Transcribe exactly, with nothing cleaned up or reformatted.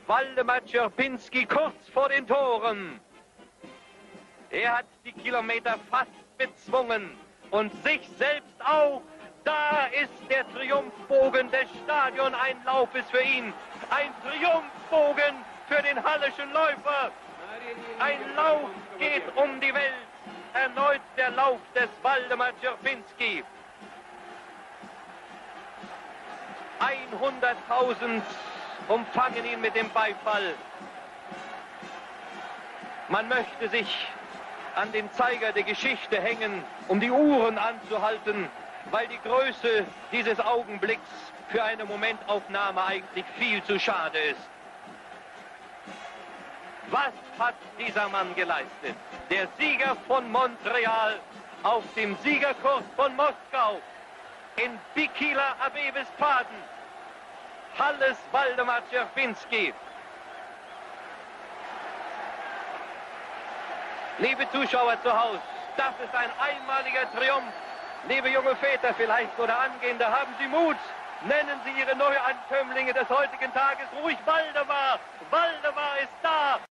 Waldemar Cierpinski kurz vor den Toren. Er hat die Kilometer fast bezwungen und sich selbst auch. Da ist der Triumphbogen des Stadioneinlaufes für ihn. Ein Triumphbogen für den halleschen Läufer. Ein Lauf geht um die Welt. Erneut der Lauf des Waldemar Cierpinski. hunderttausend umfangen ihn mit dem Beifall. Man möchte sich an den Zeiger der Geschichte hängen, um die Uhren anzuhalten, weil die Größe dieses Augenblicks für eine Momentaufnahme eigentlich viel zu schade ist. Was hat dieser Mann geleistet? Der Sieger von Montreal auf dem Siegerkurs von Moskau in Bikila Abebespaden. Halles Waldemar Cierpinski. Liebe Zuschauer zu Hause, das ist ein einmaliger Triumph. Liebe junge Väter vielleicht oder Angehende, haben Sie Mut. Nennen Sie Ihre Neuankömmlinge des heutigen Tages ruhig Waldemar. Waldemar ist da.